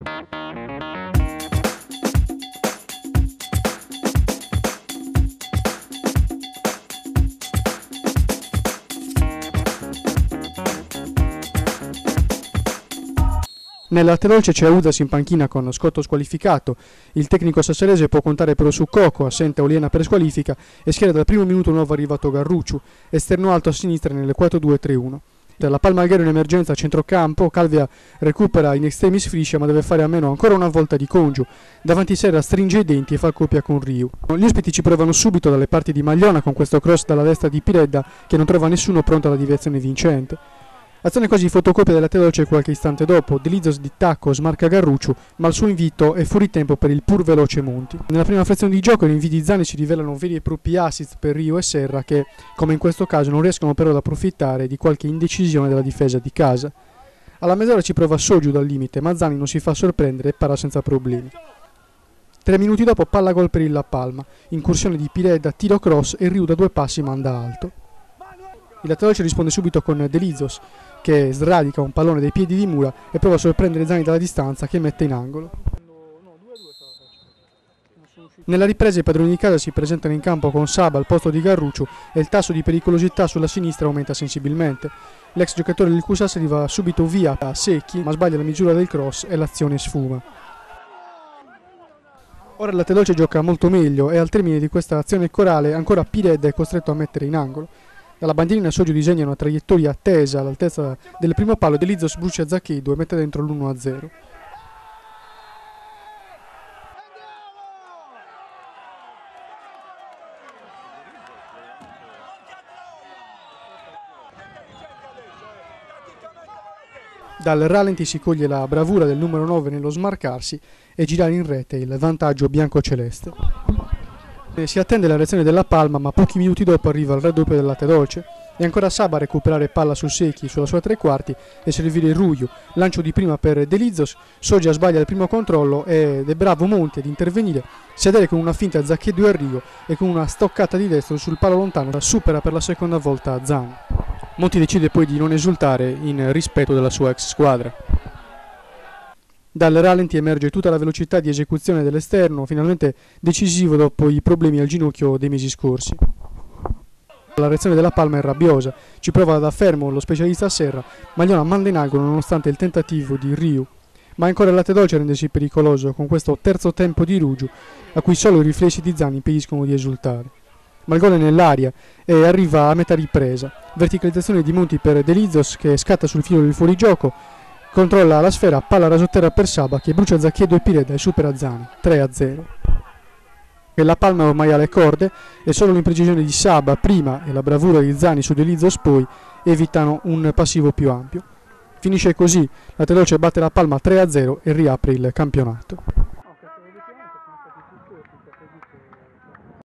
Nel latte dolce c'è Udas in panchina con Scotto squalificato, il tecnico sassarese può contare però su Coco, assente Oliena per squalifica, e schiera dal primo minuto nuovo arrivato Garrucciu, esterno alto a sinistra nel 4-2-3-1. La Palma Alghero in emergenza a centrocampo, Calvia recupera in extremis Friscia ma deve fare a meno ancora una volta di Congiu, davanti Serra stringe i denti e fa coppia con Riu. Gli ospiti ci provano subito dalle parti di Magliona con questo cross dalla destra di Piredda che non trova nessuno pronto alla deviazione vincente. Azione quasi fotocopia del latte dolce qualche istante dopo, Delizos di tacco smarca Garrucciu, ma il suo invito è fuori tempo per il pur veloce Monti. Nella prima frazione di gioco gli inviti di Zani si rivelano veri e propri assist per Rio e Serra che, come in questo caso, non riescono però ad approfittare di qualche indecisione della difesa di casa. Alla mezz'ora ci prova Sogiu dal limite, ma Zani non si fa sorprendere e para senza problemi. 3 minuti dopo palla gol per il La Palma, incursione di Piredda, tiro cross e Riu da 2 passi manda alto. Il latte dolce risponde subito con Delizos, che sradica un pallone dai piedi di Mura e prova a sorprendere Zani dalla distanza che mette in angolo. Nella ripresa i padroni di casa si presentano in campo con Saba al posto di Garrucciu e il tasso di pericolosità sulla sinistra aumenta sensibilmente. L'ex giocatore del Cusas arriva subito via a Secchi ma sbaglia la misura del cross e l'azione sfuma. Ora il latte dolce gioca molto meglio e al termine di questa azione corale ancora Piredda è costretto a mettere in angolo. Dalla bandierina Sogiu disegna una traiettoria attesa all'altezza del primo palo e Delizos brucia Zacchedo e mette dentro l'1-0. Dal rallenti si coglie la bravura del numero 9 nello smarcarsi e girare in rete il vantaggio biancoceleste. Si attende la reazione della Palma, ma pochi minuti dopo arriva il raddoppio del latte dolce. E ancora Saba a recuperare palla su Secchi sulla sua tre quarti e servire Ruiu. Lancio di prima per Delizos, Sogia sbaglia il primo controllo ed è bravo Monti ad intervenire, sedere con una finta Zacchedo e Arrigo e con una stoccata di destro sul palo lontano supera per la seconda volta Zani. Monti decide poi di non esultare in rispetto della sua ex squadra. Dal rallenti emerge tutta la velocità di esecuzione dell'esterno, finalmente decisivo dopo i problemi al ginocchio dei mesi scorsi. La reazione della Palma è rabbiosa, ci prova da fermo lo specialista Serra, Magliona manda in angolo nonostante il tentativo di Riu. Ma ancora il latte dolce a rendersi pericoloso con questo terzo tempo di Rugiu, a cui solo i riflessi di Zani impediscono di esultare. Ma il gol è nell'aria e arriva a metà ripresa. Verticalizzazione di Monti per Delizos che scatta sul filo del fuorigioco, controlla la sfera, palla rasoterra per Saba che brucia Zacchedo e Piredda e supera Zani, 3-0. La Palma è ormai alle corde e solo l'imprecisione di Saba prima e la bravura di Zani su Delizos poi evitano un passivo più ampio. Finisce così, Latte Dolce batte la Palma 3-0 e riapre il campionato.